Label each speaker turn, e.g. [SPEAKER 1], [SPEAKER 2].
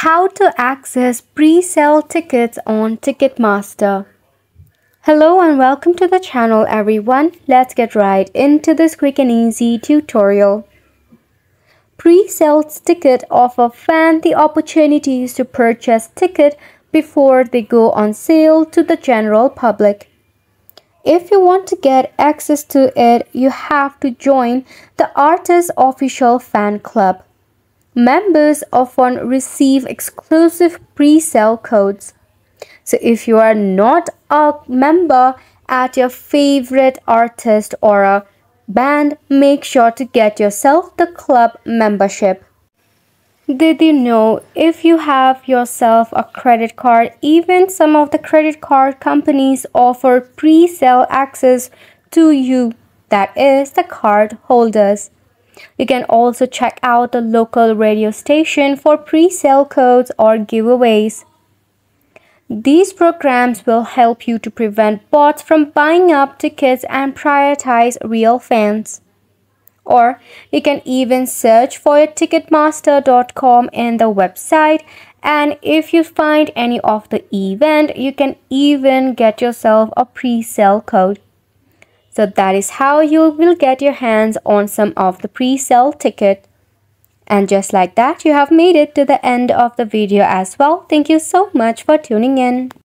[SPEAKER 1] How to access pre-sale tickets on Ticketmaster. Hello and welcome to the channel everyone. Let's get right into this quick and easy tutorial. Pre-sale tickets offer fans the opportunities to purchase tickets before they go on sale to the general public. If you want to get access to it, you have to join the artist's official fan club. Members often receive exclusive pre-sale codes. So if you are not a member at your favorite artist or a band, make sure to get yourself the club membership. Did you know if you have yourself a credit card, even some of the credit card companies offer pre-sale access to you, that is the card holders. You can also check out the local radio station for pre-sale codes or giveaways. These programs will help you to prevent bots from buying up tickets and prioritize real fans. Or you can even search for Ticketmaster.com in the website, and if you find any of the event, you can even get yourself a pre-sale code. So that is how you will get your hands on some of the pre-sale ticket. And just like that, you have made it to the end of the video as well. Thank you so much for tuning in.